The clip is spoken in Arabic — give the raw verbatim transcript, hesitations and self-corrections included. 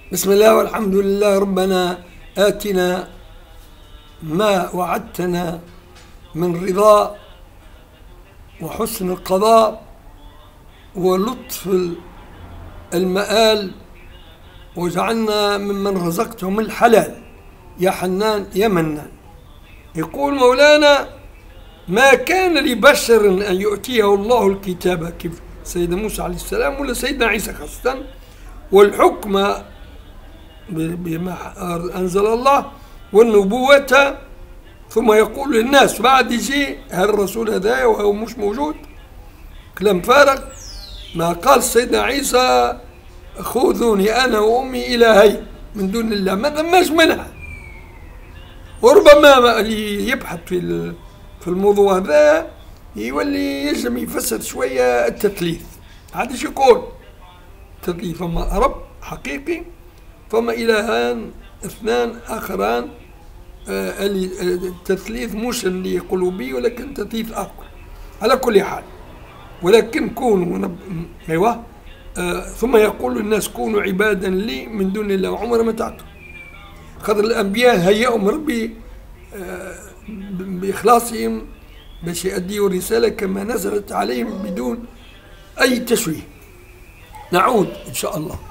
بسم الله والحمد لله. ربنا آتنا ما وعدتنا من رضا وحسن القضاء ولطف المآل، واجعلنا ممن رزقتهم الحلال يا حنان يا منان. يقول مولانا: ما كان لبشر أن يؤتيه الله الكتاب، كيف سيدنا موسى عليه السلام ولا سيدنا عيسى خاصة، والحكم بما أنزل الله والنبوة، ثم يقول للناس بعد يجي هل الرسول هذا وهو مش موجود، كلام فارغ. ما قال سيدنا عيسى: خذوني أنا وأمي إلهي من دون الله، ما ثماش منها. وربما اللي يبحث في في الموضوع هذا يولي يجم يفسر شوية التثليث. هذا شو يقول التثليث؟ فما رب حقيقي، فما إلهان اثنان آخران. آه التثليث مش اللي يقولوا به، ولكن تثليث آخر على كل حال. ولكن كونوا ايوه آه ثم يقول الناس: كونوا عبادا لي من دون الله. وعمر ما تعقل، خاطر الأنبياء هيئهم ربي آه بإخلاصهم باش يؤديوا الرسالة كما نزلت عليهم بدون أي تشويه. نعود إن شاء الله.